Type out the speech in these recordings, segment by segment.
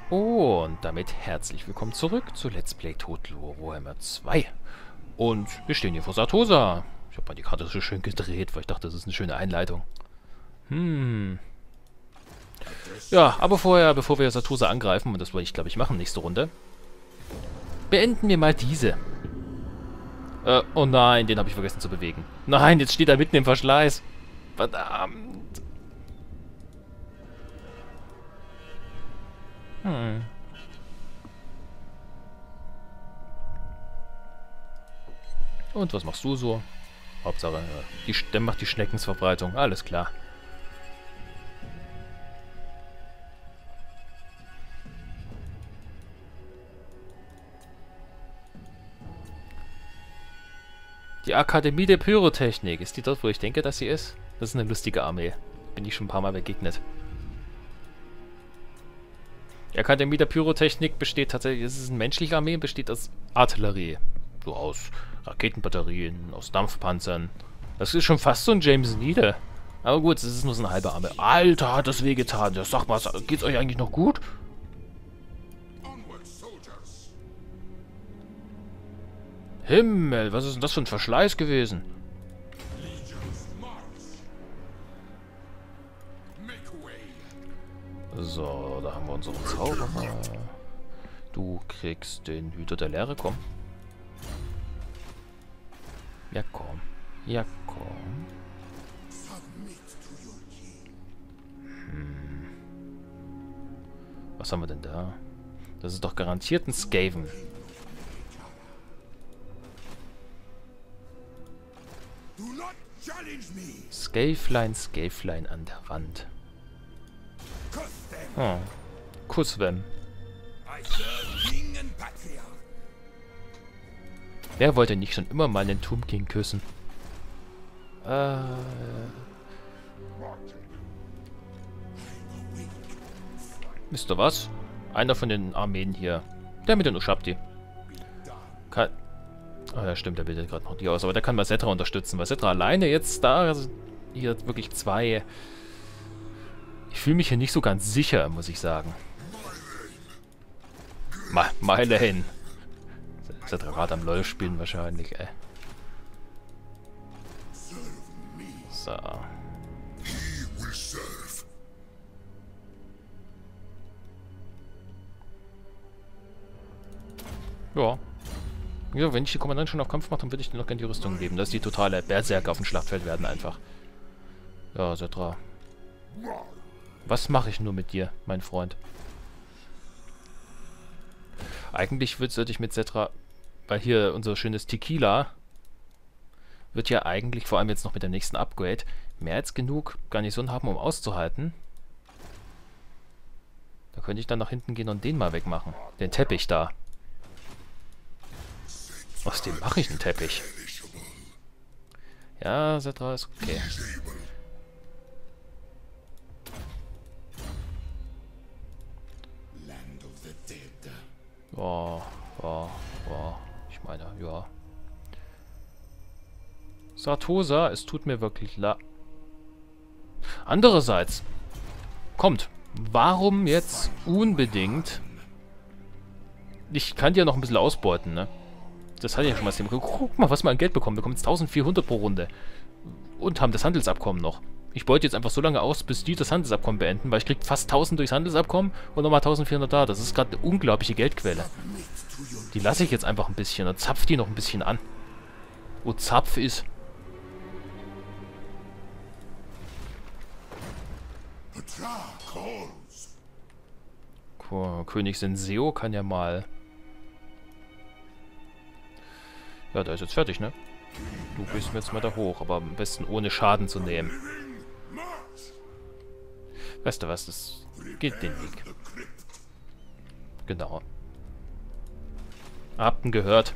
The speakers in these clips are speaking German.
Und damit herzlich willkommen zurück zu Let's Play Total War Warhammer 2. Und wir stehen hier vor Satosa. Ich habe mal die Karte so schön gedreht, weil ich dachte, das ist eine schöne Einleitung. Ja, aber vorher, bevor wir Satosa angreifen, und das wollte ich, glaube ich, machen, nächste Runde, beenden wir mal diese. Oh nein, den habe ich vergessen zu bewegen. Nein, jetzt steht er mitten im Verschleiß. Verdammt. Und was machst du so? Hauptsache, der macht die Schneckensverbreitung. Alles klar. Die Akademie der Pyrotechnik. Ist die dort, wo ich denke, dass sie ist? Das ist eine lustige Armee. Bin ich schon ein paar Mal begegnet. Die Akademie der Pyrotechnik besteht tatsächlich, es ist eine menschliche Armee, besteht aus Artillerie. So aus Raketenbatterien, aus Dampfpanzern. Das ist schon fast so ein James Needle. Aber gut, es ist nur so eine halbe Armee. Alter, hat das wehgetan. Ja, sag mal, geht's euch eigentlich noch gut? Himmel, was ist denn das für ein Verschleiß gewesen? So, da haben wir unseren Zauberer. Du kriegst den Hüter der Leere, komm. Ja, komm. Ja, komm. Was haben wir denn da? Das ist doch garantiert ein Skaven. Scavelein an der Wand. Oh. Kusswem. Wer wollte nicht schon immer mal einen Tomb King küssen? Wisst ihr was? Einer von den Armeen hier. Der mit den Ushabti. Kann... Ah ja, stimmt, der bildet gerade noch die aus. Aber der kann mal Settra unterstützen. Weil Settra alleine jetzt da... Also hier wirklich zwei... Ich fühle mich hier nicht so ganz sicher, muss ich sagen. Meile hin. Settra gerade am LoL spielen wahrscheinlich, ey. So. Ja. Ja, wenn ich die Kommandant schon auf Kampf mache, dann würde ich dir noch gerne die Rüstung geben. Dass die totale Berserker auf dem Schlachtfeld werden einfach. Ja, Settra. Was mache ich nur mit dir, mein Freund? Eigentlich sollte ich mit Settra, weil hier unser schönes Tequila wird ja eigentlich, vor allem jetzt noch mit dem nächsten Upgrade, mehr als genug Garnison haben, um auszuhalten. Da könnte ich dann nach hinten gehen und den mal wegmachen. Den Teppich da. Aus dem mache ich einen Teppich. Ja, Settra ist okay. Oh, oh, oh. Ich meine, ja. Satosa, es tut mir wirklich leid. Andererseits, kommt, warum jetzt unbedingt... Ich kann dir noch ein bisschen ausbeuten, ne? Das hatte ich ja schon mal gesehen. Guck mal, was wir an Geld bekommen. Wir bekommen jetzt 1400 pro Runde. Und haben das Handelsabkommen noch. Ich beute jetzt einfach so lange aus, bis die das Handelsabkommen beenden, weil ich krieg fast 1000 durchs Handelsabkommen und nochmal 1400 da. Das ist gerade eine unglaubliche Geldquelle. Die lasse ich jetzt einfach ein bisschen und zapf die noch ein bisschen an. Wo Zapf ist. König Senseo kann ja mal... Ja, der ist jetzt fertig, ne? Du gehst jetzt mal da hoch, aber am besten ohne Schaden zu nehmen. Weißt du was, das geht den Weg. Genau. Habt ihn gehört.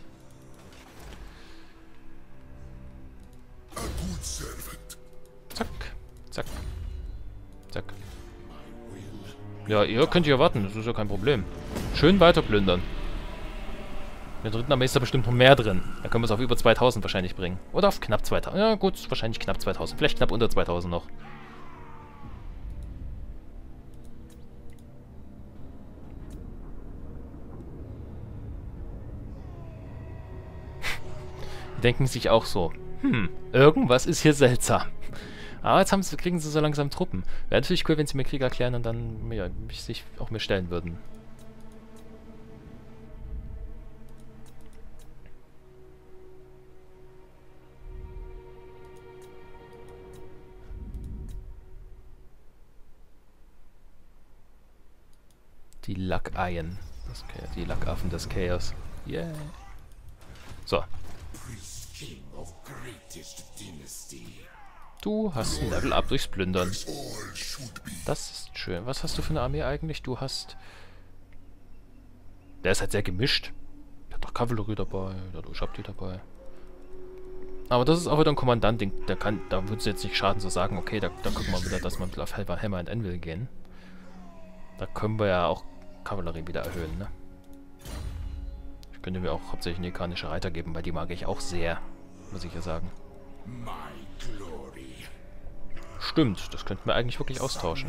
Zack, zack, zack. Ja, ihr könnt ja warten, das ist ja kein Problem. Schön weiter plündern. In der dritten Armee ist da bestimmt noch mehr drin. Da können wir es auf über 2000 wahrscheinlich bringen. Oder auf knapp 2000. Ja gut, wahrscheinlich knapp 2000. Vielleicht knapp unter 2000 noch. denken sich auch so, irgendwas ist hier seltsam. Aber jetzt kriegen sie so langsam Truppen. Wäre natürlich cool, wenn sie mir Krieg erklären und dann sich auch mir stellen würden. Die Lackeien. Die Lackaffen des Chaos. Yeah. So. Du hast ein Level Up durchs Plündern. Das ist schön. Was hast du für eine Armee eigentlich? Du hast... Der ist halt sehr gemischt. Der hat doch Kavallerie dabei, der hat Ushabti dabei. Aber das ist auch wieder ein Kommandant-Ding. Da würde es jetzt nicht schaden zu sagen, okay, da gucken wir wieder, dass wir auf Hammer and Anvil gehen. Da können wir ja auch Kavallerie wieder erhöhen, ne? Ich könnte mir auch hauptsächlich nekanische Reiter geben, weil die mag ich auch sehr, muss ich ja sagen. Stimmt, das könnten wir eigentlich wirklich austauschen.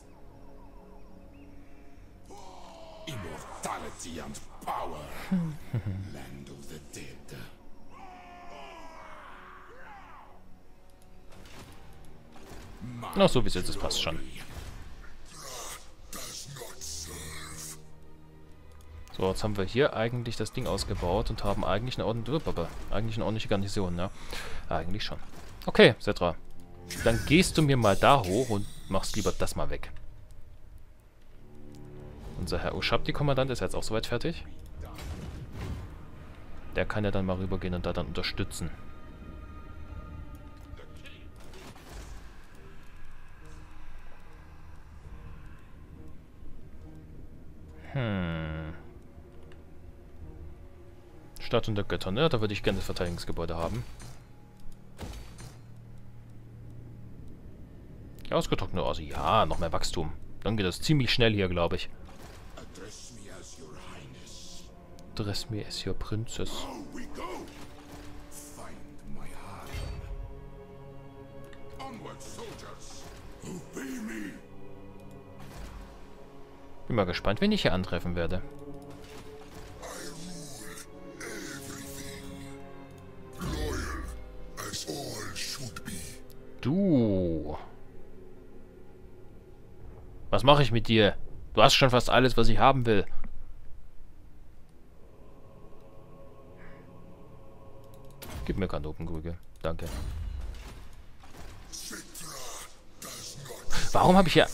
Ach, so wie es jetzt ist, passt schon. So, jetzt haben wir hier eigentlich das Ding ausgebaut und haben eigentlich eine ordentliche Garnison, ne? Eigentlich schon. Okay, Settra. Dann gehst du mir mal da hoch und machst lieber das mal weg. Unser Herr Ushabti-Kommandant ist jetzt auch soweit fertig. Der kann ja dann mal rübergehen und da dann unterstützen. Stadt und der Götter, ne? Da würde ich gerne das Verteidigungsgebäude haben. Ja, ausgetrocknete Oase. Ja, noch mehr Wachstum. Dann geht das ziemlich schnell hier, glaube ich. Dress me as your princess. Bin mal gespannt, wen ich hier antreffen werde. Du. Was mache ich mit dir? Du hast schon fast alles, was ich haben will. Gib mir Kanopenkrüge. Danke. Warum habe ich hier...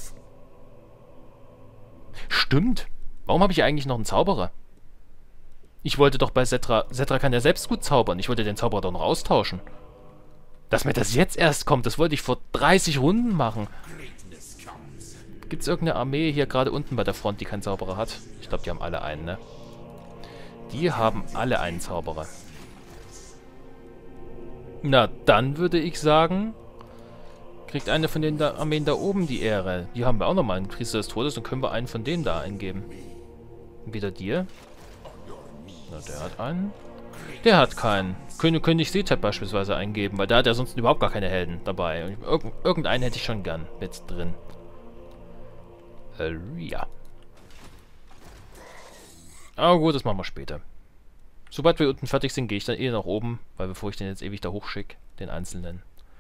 Stimmt. Warum habe ich hier eigentlich noch einen Zauberer? Ich wollte doch bei Settra... Settra kann ja selbst gut zaubern. Ich wollte den Zauberer doch noch austauschen. Dass mir das jetzt erst kommt, das wollte ich vor 30 Runden machen. Gibt es irgendeine Armee hier gerade unten bei der Front, die keinen Zauberer hat? Ich glaube, die haben alle einen, ne? Die haben alle einen Zauberer. Na, dann würde ich sagen, kriegt eine von den Armeen da oben die Ehre. Die haben wir auch nochmal einen Priester des Todes, dann können wir einen von denen da eingeben. Wieder dir. Na, der hat einen. Der hat keinen. König Setep beispielsweise eingeben, weil da hat er sonst überhaupt gar keine Helden dabei. Irgendeinen hätte ich schon gern mit drin. Ja. Aber gut, das machen wir später. Sobald wir unten fertig sind, gehe ich dann nach oben, weil bevor ich den jetzt ewig da hochschicke, den einzelnen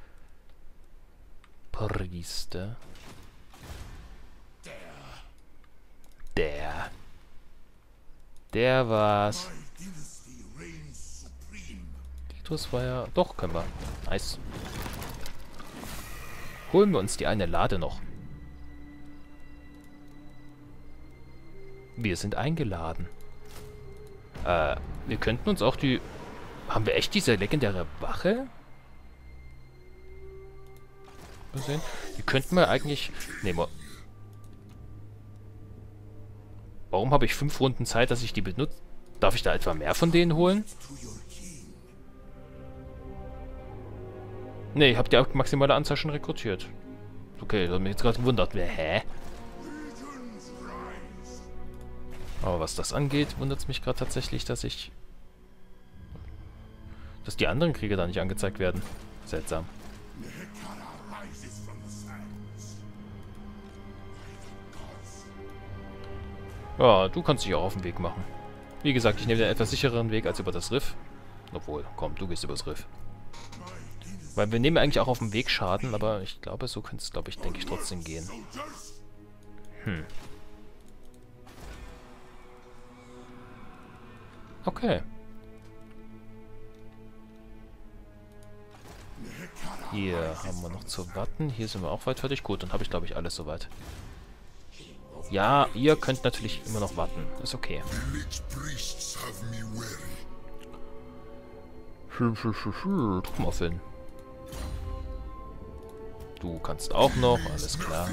Priester. Der war's. Titus war ja... Doch, können wir. Nice. Holen wir uns die eine Lade noch. Wir sind eingeladen. Wir könnten uns auch die... Haben wir echt diese legendäre Wache? Mal sehen. Die könnten wir eigentlich... Nee, warum habe ich 5 Runden Zeit, dass ich die benutze? Darf ich da etwa mehr von denen holen? Nee, ich habe die maximale Anzahl schon rekrutiert. Okay, das hat mich jetzt gerade gewundert. Hä? Aber was das angeht, wundert es mich gerade tatsächlich, dass die anderen Kriege da nicht angezeigt werden. Seltsam. Ja, du kannst dich auch auf den Weg machen. Wie gesagt, ich nehme den etwas sichereren Weg als über das Riff. Obwohl, komm, du gehst übers Riff. Weil wir nehmen eigentlich auch auf dem Weg Schaden, aber ich glaube, so könnte es, denke ich, trotzdem gehen. Okay. Hier haben wir noch zu warten. Hier sind wir auch weit fertig. Gut, dann habe ich, glaube ich, alles soweit. Ja, ihr könnt natürlich immer noch warten. Ist okay. Truppenauffüllen. Du kannst auch noch, alles klar.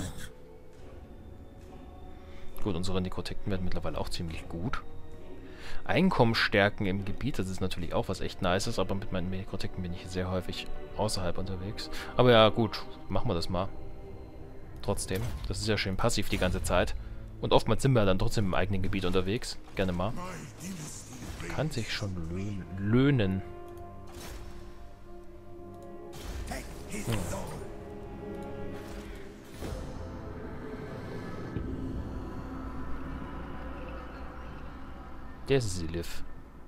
Gut, unsere Nekrotekten werden mittlerweile auch ziemlich gut. Einkommen stärken im Gebiet, das ist natürlich auch was echt Nices, aber mit meinen Nekrotekten bin ich sehr häufig außerhalb unterwegs. Aber ja, gut, machen wir das mal. Trotzdem, das ist ja schön passiv die ganze Zeit. Und oftmals sind wir dann trotzdem im eigenen Gebiet unterwegs. Gerne mal. Kann sich schon löhnen. Der Silif.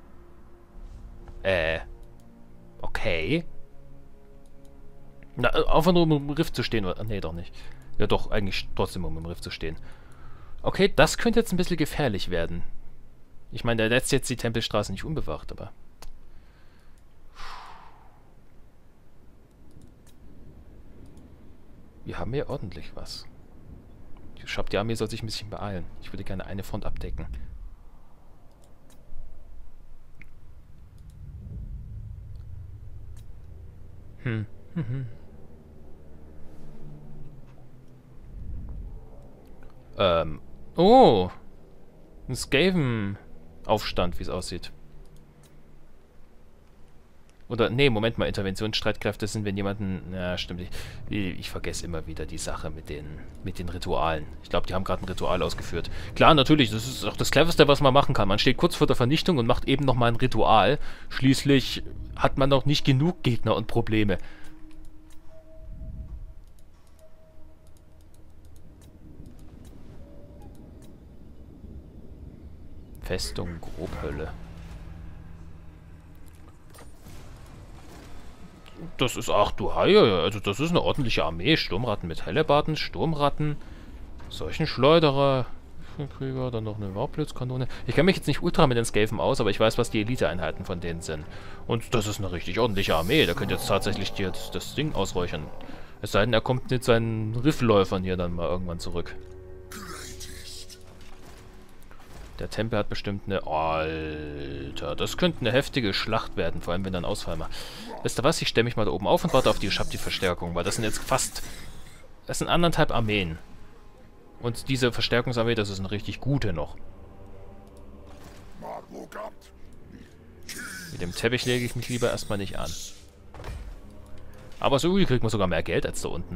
Okay. Na, einfach nur um im Riff zu stehen. Nee, doch nicht. Ja doch, eigentlich trotzdem um im Riff zu stehen. Okay, das könnte jetzt ein bisschen gefährlich werden. Ich meine, der lässt jetzt die Tempelstraße nicht unbewacht, aber... Wir haben hier ordentlich was. Die Armee soll sich ein bisschen beeilen. Ich würde gerne eine Front abdecken. Oh! Ein Skaven-Aufstand, wie es aussieht. Oder, nee, Moment mal, Interventionsstreitkräfte sind, wenn jemanden... Ja, stimmt. Ich vergesse immer wieder die Sache mit den Ritualen. Ich glaube, die haben gerade ein Ritual ausgeführt. Klar, natürlich, das ist auch das Cleverste, was man machen kann. Man steht kurz vor der Vernichtung und macht eben nochmal ein Ritual. Schließlich hat man noch nicht genug Gegner und Probleme. Festung Grobhölle. Das ist, ach du Haie, also das ist eine ordentliche Armee. Sturmratten mit Hellebarden, Sturmratten, Seuchenschleuderer, Krieger, dann noch eine Warblitzkanone. Ich kenne mich jetzt nicht ultra mit den Skaven aus, aber ich weiß, was die Elite-Einheiten von denen sind. Und das ist eine richtig ordentliche Armee. Da könnt ihr jetzt tatsächlich das Ding ausräuchern. Es sei denn, er kommt mit seinen Riffläufern hier dann mal irgendwann zurück. Der Tempel hat bestimmt eine... Alter, das könnte eine heftige Schlacht werden, vor allem wenn dann Ausfall macht. Wisst ihr was, ich stelle mich mal da oben auf und warte auf die Schabti-Verstärkung, weil das sind jetzt fast... Das sind 1,5 Armeen. Und diese Verstärkungsarmee, das ist eine richtig gute noch. Mit dem Teppich lege ich mich lieber erstmal nicht an. Aber so kriegt man sogar mehr Geld als da unten.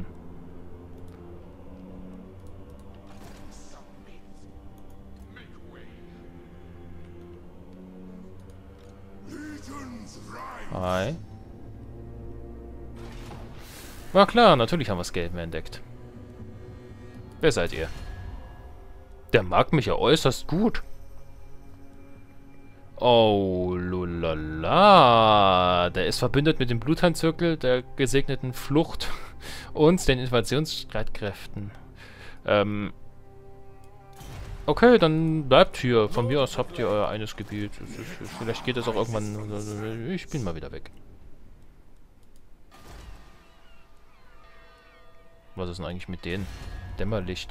Hi. War klar, natürlich haben wir Skaven entdeckt. Wer seid ihr? Der mag mich ja äußerst gut. Oh, lulala. Der ist verbündet mit dem Blutheinzirkel, der gesegneten Flucht und den Invasionsstreitkräften. Okay, dann bleibt hier. Von mir aus habt ihr euer eines Gebiet. Vielleicht geht es auch irgendwann... Ich bin mal wieder weg. Was ist denn eigentlich mit denen? Dämmerlicht.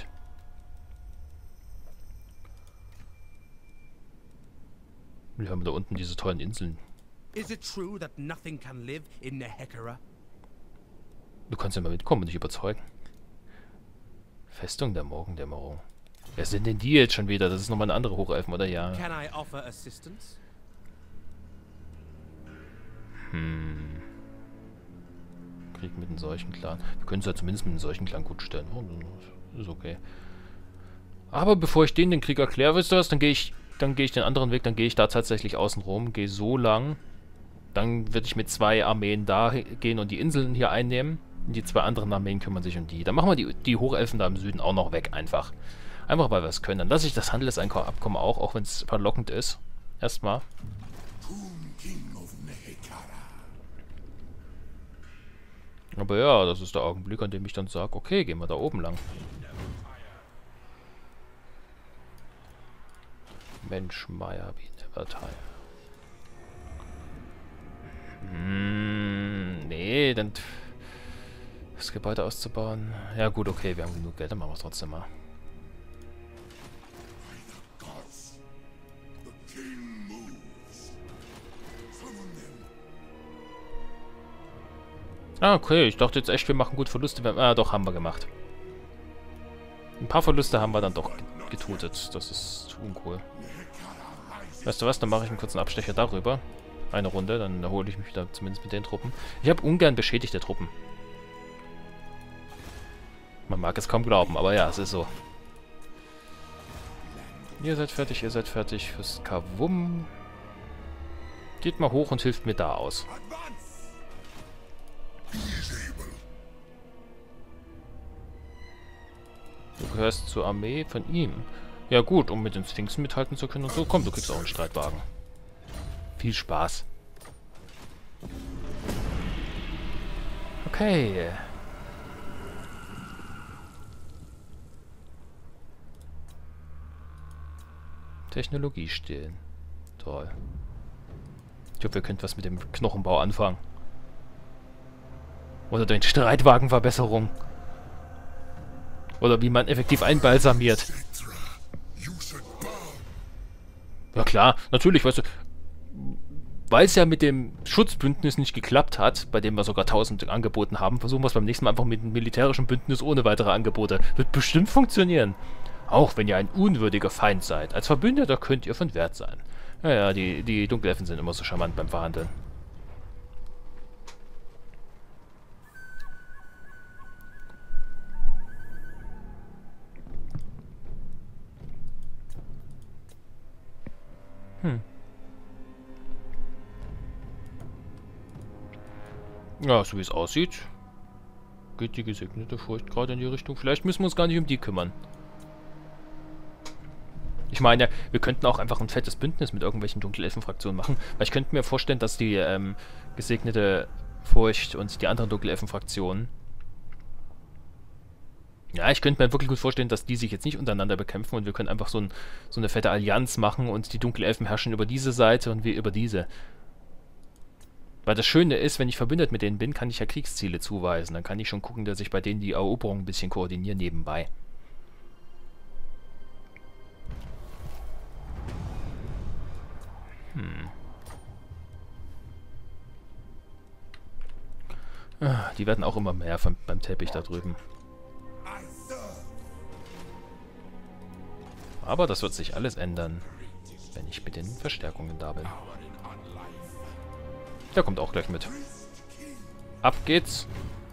Wir haben da unten diese tollen Inseln. Is it true that nothing can live in Nehekara? Du kannst ja mal mitkommen und dich überzeugen. Festung der Morgendämmerung. Wer sind denn die jetzt schon wieder? Das ist nochmal eine andere Hochelfen, oder ja? Can I offer assistance? Krieg mit einem solchen Clan. Wir können es ja zumindest mit einem solchen Clan gut stellen. Oh, ist okay. Aber bevor ich den Krieg erkläre, wisst ihr was? Dann gehe ich den anderen Weg, dann gehe ich da tatsächlich außen rum, gehe so lang. Dann würde ich mit 2 Armeen da gehen und die Inseln hier einnehmen. Und die 2 anderen Armeen kümmern sich um die. Dann machen wir die Hochelfen da im Süden auch noch weg, einfach. Einfach weil wir es können. Dann lasse ich das Handelsabkommen auch wenn es verlockend ist. Erstmal. Aber ja, das ist der Augenblick, an dem ich dann sage, okay, gehen wir da oben lang. Mensch, Meier, wie never tire. Nee, dann das Gebäude auszubauen. Ja gut, okay, wir haben genug Geld, dann machen wir es trotzdem mal. Ah, okay, ich dachte jetzt echt, wir machen gut Verluste. Doch, haben wir gemacht. Ein paar Verluste haben wir dann doch getutet. Das ist uncool. Weißt du was, dann mache ich einen kurzen Abstecher darüber. Eine Runde, dann erhole ich mich wieder zumindest mit den Truppen. Ich habe ungern beschädigte Truppen. Man mag es kaum glauben, aber ja, es ist so. Ihr seid fertig fürs Kavum. Geht mal hoch und hilft mir da aus. Du gehörst zur Armee von ihm. Ja gut, um mit den Sphinxen mithalten zu können und so. Komm, du kriegst auch einen Streitwagen. Viel Spaß. Okay. Technologie stehlen. Toll. Ich hoffe, ihr könnt was mit dem Knochenbau anfangen. Oder den Streitwagenverbesserung. Oder wie man effektiv einbalsamiert. Ja klar, natürlich, weißt du, weil es ja mit dem Schutzbündnis nicht geklappt hat, bei dem wir sogar 1000 angeboten haben, versuchen wir es beim nächsten Mal einfach mit einem militärischen Bündnis ohne weitere Angebote. Wird bestimmt funktionieren. Auch wenn ihr ein unwürdiger Feind seid. Als Verbündeter könnt ihr von Wert sein. Naja, die Dunkelelfen sind immer so charmant beim Verhandeln. Ja, so wie es aussieht, geht die gesegnete Furcht gerade in die Richtung. Vielleicht müssen wir uns gar nicht um die kümmern. Ich meine, wir könnten auch einfach ein fettes Bündnis mit irgendwelchen Dunkelelfen-Fraktionen machen. Weil ich könnte mir vorstellen, dass die gesegnete Furcht und die anderen Dunkelelfen-Fraktionen... Ja, ich könnte mir wirklich gut vorstellen, dass die sich jetzt nicht untereinander bekämpfen und wir können einfach so eine fette Allianz machen und die Dunkelelfen herrschen über diese Seite und wir über diese. Weil das Schöne ist, wenn ich verbündet mit denen bin, kann ich ja Kriegsziele zuweisen. Dann kann ich schon gucken, dass ich bei denen die Eroberung ein bisschen koordiniere nebenbei. Die werden auch immer mehr beim Teppich da drüben. Aber das wird sich alles ändern, wenn ich mit den Verstärkungen da bin. Der kommt auch gleich mit. Ab geht's.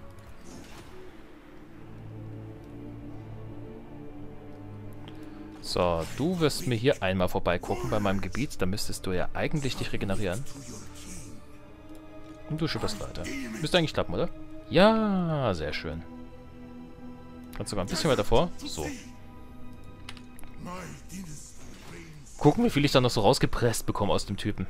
So, du wirst mir hier einmal vorbeigucken bei meinem Gebiet. Da müsstest du ja eigentlich dich regenerieren. Und du schipperst weiter. Müsste eigentlich klappen, oder? Ja, sehr schön. Kannst sogar ein bisschen weiter vor. So. Gucken, wie viel ich da noch so rausgepresst bekomme aus dem Typen.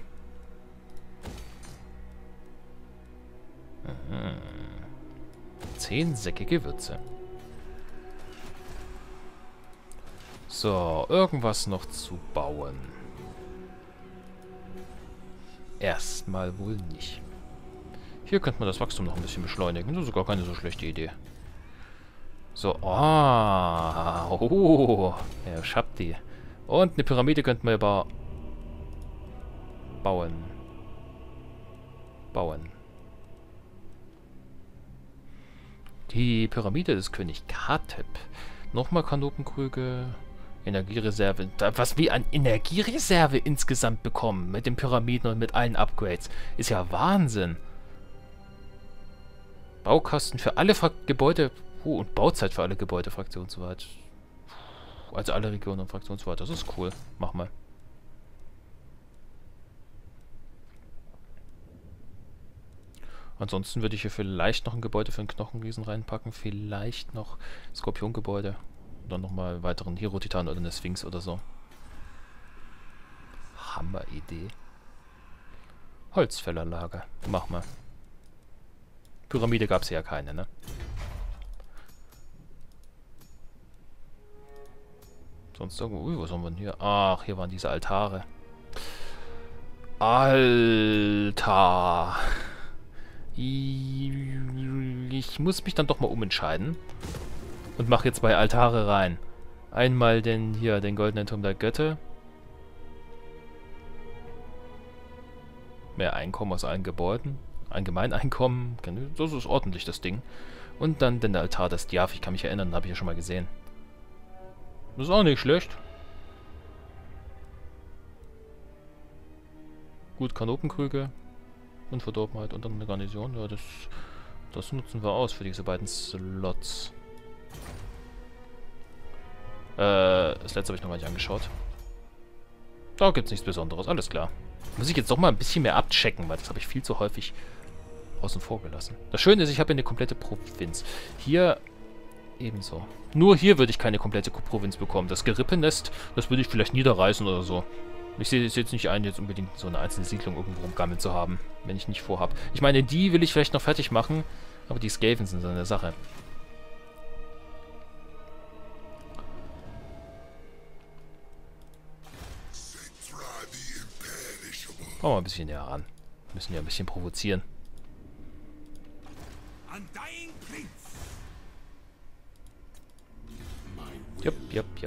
10 Säcke Gewürze. So, irgendwas noch zu bauen. Erstmal wohl nicht. Hier könnte man das Wachstum noch ein bisschen beschleunigen. Das ist sogar keine so schlechte Idee. So, oh, ja, ich hab die. Und eine Pyramide könnten wir bauen. Die Pyramide des König Katep. Nochmal Kanopenkrüge. Energiereserve. Was wir an Energiereserve insgesamt bekommen mit den Pyramiden und mit allen Upgrades. Ist ja Wahnsinn. Baukosten für alle Gebäude. Und Bauzeit für alle Gebäude, Fraktionen und so weiter. Also alle Regionen und Fraktionen und so weiter. Das ist cool. Mach mal. Ansonsten würde ich hier vielleicht noch ein Gebäude für einen Knochenriesen reinpacken. Vielleicht noch Skorpiongebäude. Und dann nochmal weiteren Hero-Titan oder eine Sphinx oder so. Hammer-Idee. Holzfällerlager. Mach mal. Pyramide gab es ja keine, ne? Sonst irgendwo... Ui, was haben wir denn hier? Ach, hier waren diese Altare. Alter. Ich muss mich dann doch mal umentscheiden. Und mache jetzt 2 Altare rein. Einmal den goldenen Turm der Götter. Mehr Einkommen aus allen Gebäuden. Allgemeineinkommen. Das ist ordentlich, das Ding. Und dann den Altar des Djav. Ich kann mich erinnern, habe ich ja schon mal gesehen. Das ist auch nicht schlecht. Gut, Kanopenkrüge. Unverdorbenheit und dann eine Garnison. Ja, das nutzen wir aus für diese beiden Slots. Das letzte habe ich noch gar nicht angeschaut. Da gibt es nichts Besonderes, alles klar. Muss ich jetzt doch mal ein bisschen mehr abchecken, weil das habe ich viel zu häufig außen vor gelassen. Das Schöne ist, ich habe hier eine komplette Provinz. Hier ebenso. Nur hier würde ich keine komplette Provinz bekommen. Das Gerippennest, das würde ich vielleicht niederreißen oder so. Ich sehe es jetzt nicht ein, jetzt unbedingt so eine einzelne Siedlung irgendwo rumgammeln zu haben, wenn ich nicht vorhab. Ich meine, die will ich vielleicht noch fertig machen, aber die Skaven sind so eine Sache. Kommen wir ein bisschen näher ran. Wir müssen ja ein bisschen provozieren. Jupp.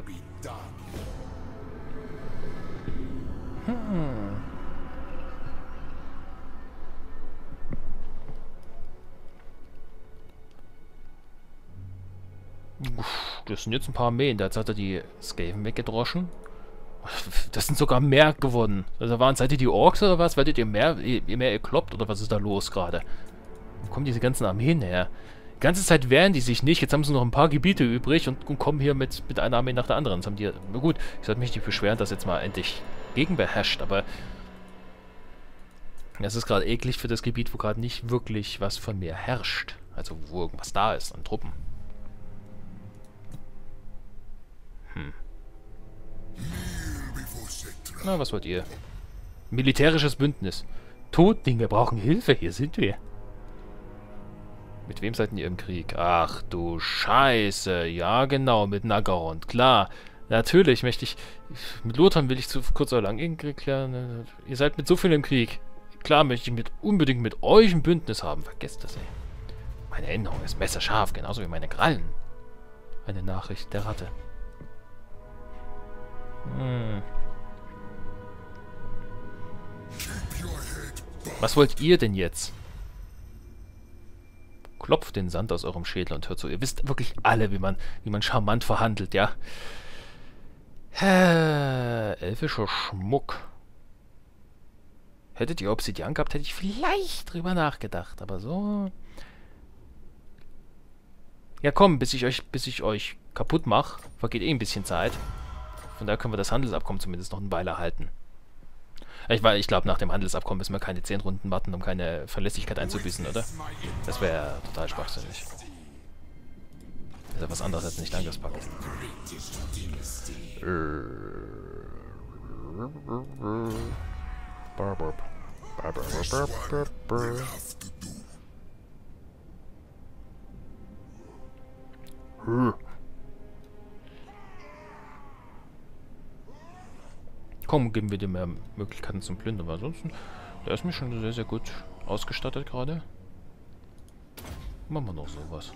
Das sind jetzt ein paar Armeen. Jetzt hat er die Skaven weggedroschen. Das sind sogar mehr geworden. Also seid ihr die Orks oder was? Werdet ihr mehr, je mehr ihr kloppt oder was ist da los gerade? Wo kommen diese ganzen Armeen her? Die ganze Zeit wehren die sich nicht. Jetzt haben sie noch ein paar Gebiete übrig und kommen hier mit einer Armee nach der anderen. Jetzt haben die... Na gut, ich sollte mich nicht beschweren, dass jetzt mal endlich gegenbeherrscht, aber... Es ist gerade eklig für das Gebiet, wo gerade nicht wirklich was von mir herrscht. Also wo irgendwas da ist an Truppen. Na, was wollt ihr? Militärisches Bündnis. Todling, wir brauchen Hilfe. Hier sind wir. Mit wem seid ihr im Krieg? Ach du Scheiße. Ja, genau, mit Naggarond. Klar. Natürlich möchte ich... Mit Lothar will ich zu kurz oder lang in Krieg klären. Ihr seid mit so viel im Krieg. Klar möchte ich unbedingt mit euch ein Bündnis haben. Vergesst das, ey. Meine Erinnerung ist messerscharf, genauso wie meine Krallen. Eine Nachricht der Ratte. Was wollt ihr denn jetzt? Klopft den Sand aus eurem Schädel und hört zu. Ihr wisst wirklich alle, wie man charmant verhandelt, ja? Elfischer Schmuck. Hättet ihr Obsidian gehabt, hätte ich vielleicht drüber nachgedacht. Aber so... Ja komm, bis ich euch kaputt mache, vergeht eh ein bisschen Zeit. Von daher können wir das Handelsabkommen zumindest noch eine Weile halten. Ich glaube, nach dem Handelsabkommen müssen wir keine 10 Runden warten, um keine Verlässlichkeit einzubüßen, oder? Das wäre total schwachsinnig. Das ist ja was anderes als nicht angepackt. Komm, geben wir dir mehr Möglichkeiten zum Plündern, aber ansonsten, der ist mir schon sehr, sehr gut ausgestattet gerade. Machen wir noch sowas.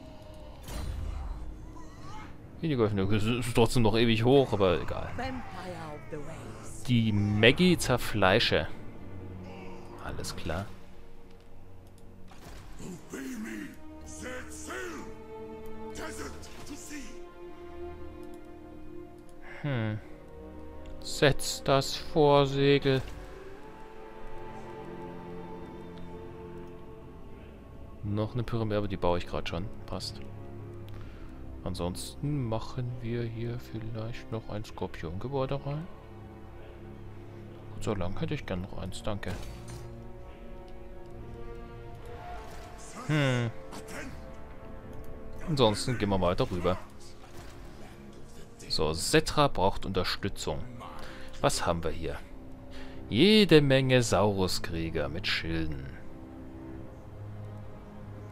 Weniger ist trotzdem noch ewig hoch, aber egal. Die Maggie zerfleische. Alles klar. Setz das Vorsegel. Noch eine Pyramide, aber die baue ich gerade schon. Passt. Ansonsten machen wir hier vielleicht noch ein Skorpiongebäude rein. Gut, so lang hätte ich gern noch eins, danke. Ansonsten gehen wir weiter rüber. So, Settra braucht Unterstützung. Was haben wir hier? Jede Menge Sauruskrieger mit Schilden.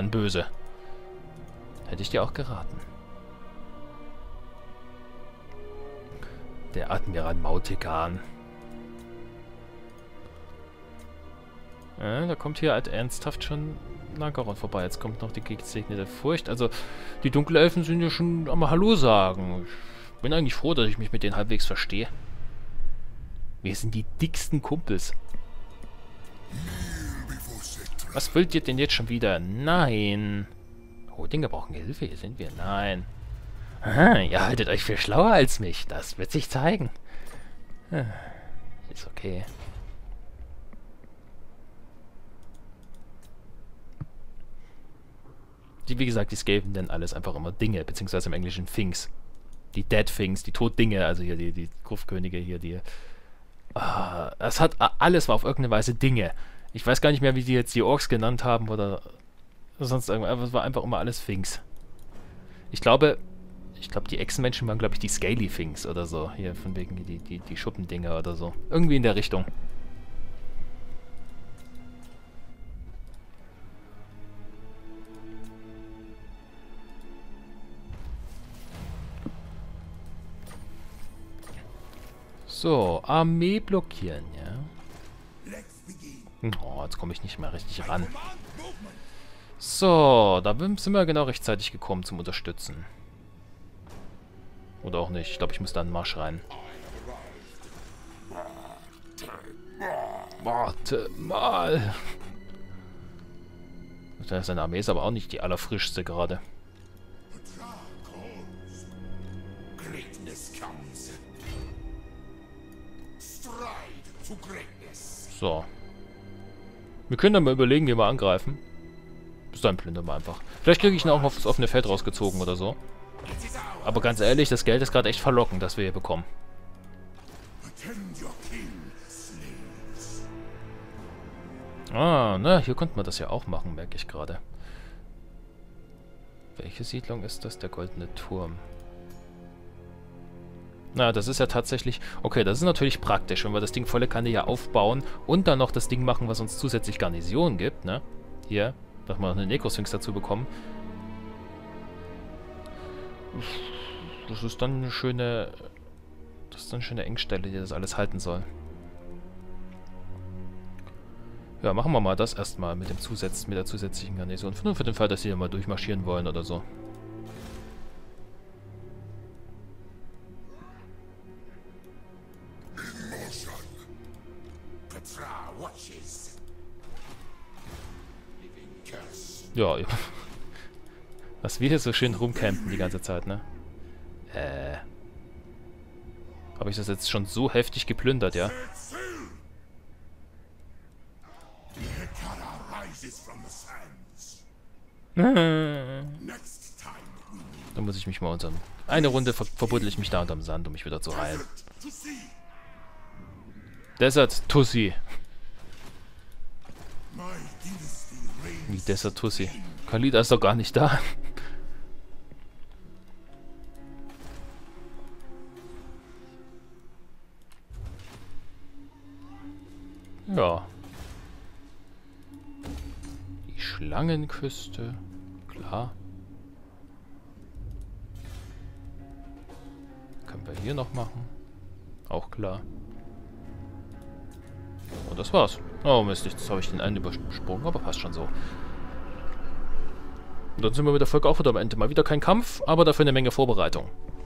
an böse. Hätte ich dir auch geraten. Der Admiral Mautegan. Da kommt hier halt ernsthaft schon Nagaroth vorbei. Jetzt kommt noch die gesegnete Furcht. Also, die Dunkelelfen sind ja schon am Hallo sagen. Ich bin eigentlich froh, dass ich mich mit denen halbwegs verstehe. Wir sind die dicksten Kumpels. Was wollt ihr denn jetzt schon wieder? Nein. Oh, Dinge brauchen Hilfe. Hier sind wir. Nein. Aha, ihr haltet euch für schlauer als mich. Das wird sich zeigen. Ist okay. Wie gesagt, die Skaven nennen alles einfach immer Dinge, beziehungsweise im Englischen Things. Die Dead Things, die Toddinge, also hier die Gruftkönige hier, die... das hat... Alles war auf irgendeine Weise Dinge. Ich weiß gar nicht mehr, wie die jetzt die Orks genannt haben oder sonst irgendwas, aber es war einfach immer alles Things. Ich glaube, die Echsenmenschen waren, glaube ich, die Scaly Things oder so. Hier, von wegen die Schuppendinger oder so. Irgendwie in der Richtung. So, Armee blockieren, ja. Oh, jetzt komme ich nicht mehr richtig ran. So, da sind wir genau rechtzeitig gekommen zum Unterstützen. Oder auch nicht. Ich glaube, ich muss da einen Marsch rein. Warte mal. Seine Armee ist aber auch nicht die allerfrischste gerade. So. Wir können dann mal überlegen, wie wir angreifen. Bis dann plündern wir einfach. Vielleicht kriege ich ihn auch aufs offene Feld rausgezogen oder so. Aber ganz ehrlich, das Geld ist gerade echt verlockend, das wir hier bekommen. Ah, ne, hier konnte man das ja auch machen, merke ich gerade. Welche Siedlung ist das? Der Goldene Turm. Na, das ist ja tatsächlich... Okay, das ist natürlich praktisch, wenn wir das Ding volle Kanne hier aufbauen und dann noch das Ding machen, was uns zusätzlich Garnison gibt, ne? Hier, dass wir noch eine Necrosphinx dazu bekommen. Das ist dann eine schöne... Das ist dann eine schöne Engstelle, die das alles halten soll. Ja, machen wir mal das erstmal mit der zusätzlichen Garnison. Nur für den Fall, dass sie ja mal durchmarschieren wollen oder so. Ja, was wir hier so schön rumcampen die ganze Zeit, ne? Habe ich das jetzt schon so heftig geplündert, ja? Dann muss ich mich mal unterm... Eine Runde verbuddel ich mich da unterm Sand, um mich wieder zu heilen. Desert Tussi. Wie Desert Tussi? Khalida ist doch gar nicht da. Ja. Die Schlangenküste. Klar. Können wir hier noch machen. Auch klar. Und das war's. Oh Mist, jetzt habe ich den einen übersprungen, aber passt schon so. Und dann sind wir mit der Folge auch wieder am Ende. Mal wieder kein Kampf, aber dafür eine Menge Vorbereitung.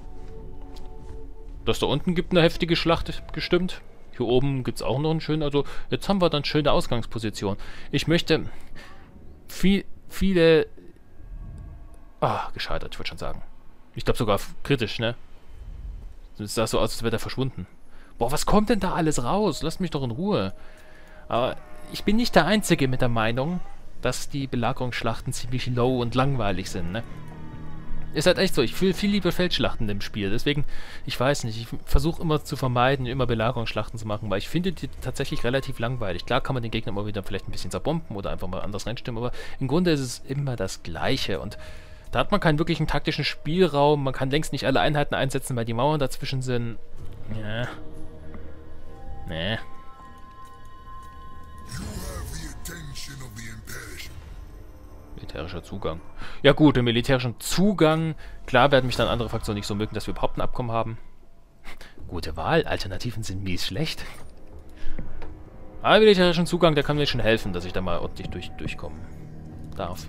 Das da unten gibt eine heftige Schlacht, gestimmt. Hier oben gibt es auch noch einen schönen... Also, jetzt haben wir dann schöne Ausgangsposition. Ich möchte... Viele... Ah, gescheitert, ich würde schon sagen. Ich glaube sogar kritisch, ne? Es sah so aus, als wäre der verschwunden. Boah, was kommt denn da alles raus? Lasst mich doch in Ruhe. Aber ich bin nicht der Einzige mit der Meinung, dass die Belagerungsschlachten ziemlich low und langweilig sind, ne? Ist halt echt so, ich fühle viel lieber Feldschlachten im Spiel. Deswegen, ich weiß nicht, ich versuche immer zu vermeiden, immer Belagerungsschlachten zu machen, weil ich finde die tatsächlich relativ langweilig. Klar kann man den Gegner immer wieder vielleicht ein bisschen zerbomben oder einfach mal anders reinstimmen, aber im Grunde ist es immer das Gleiche und da hat man keinen wirklichen taktischen Spielraum, man kann längst nicht alle Einheiten einsetzen, weil die Mauern dazwischen sind. Ja. Nee. Militärischer Zugang. Ja gut, den militärischen Zugang. Klar werden mich dann andere Fraktionen nicht so mögen, dass wir überhaupt ein Abkommen haben. Gute Wahl. Alternativen sind mies schlecht. Aber militärischen Zugang, der kann mir schon helfen, dass ich da mal ordentlich durchkommen darf.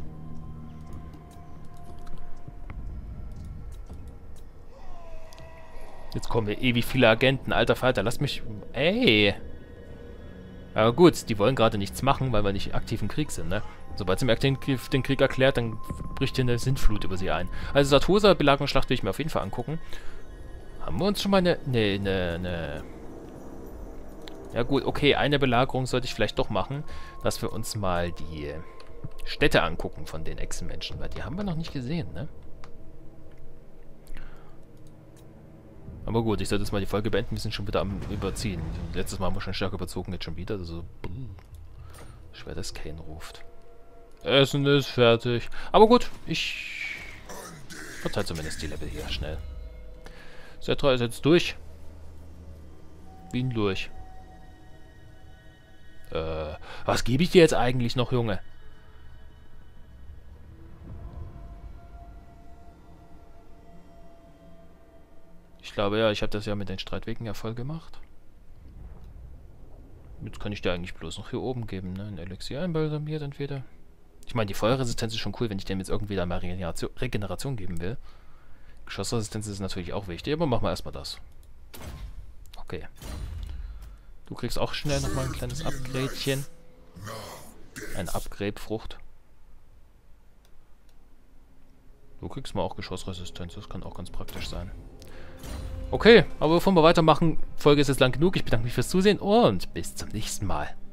Jetzt kommen wir ewig viele Agenten. Alter Falter, lasst mich... Ey! Aber gut, die wollen gerade nichts machen, weil wir nicht aktiv im Krieg sind, ne? Sobald sie mir den Krieg erklärt, dann bricht hier eine Sintflut über sie ein. Also Sartosa Belagerungsschlacht will ich mir auf jeden Fall angucken. Haben wir uns schon mal eine... Ja gut, okay, eine Belagerung sollte ich vielleicht doch machen, dass wir uns mal die Städte angucken von den Echsenmenschen, weil die haben wir noch nicht gesehen, ne? Aber gut, ich sollte jetzt mal die Folge beenden, wir sind schon wieder am Überziehen. Letztes Mal haben wir schon stark überzogen, jetzt schon wieder. Also, schwer, dass Kane ruft. Essen ist fertig. Aber gut, ich verteile zumindest die Level hier schnell. Setra ist jetzt durch. Wien durch. Was gebe ich dir jetzt eigentlich noch, Junge? Ich glaube ja, ich habe das ja mit den Streitwegen ja voll gemacht. Jetzt kann ich dir eigentlich bloß noch hier oben geben, ne? Ein Elixier einbalsamiert entweder. Ich meine, die Feuerresistenz ist schon cool, wenn ich dem jetzt irgendwie da mal Regeneration geben will. Geschossresistenz ist natürlich auch wichtig, aber machen wir erstmal das. Okay. Du kriegst auch schnell nochmal ein kleines Upgradechen. Eine Upgrade-Frucht. Du kriegst mal auch Geschossresistenz, das kann auch ganz praktisch sein. Okay, aber bevor wir weitermachen, Folge ist jetzt lang genug. Ich bedanke mich fürs Zusehen und bis zum nächsten Mal.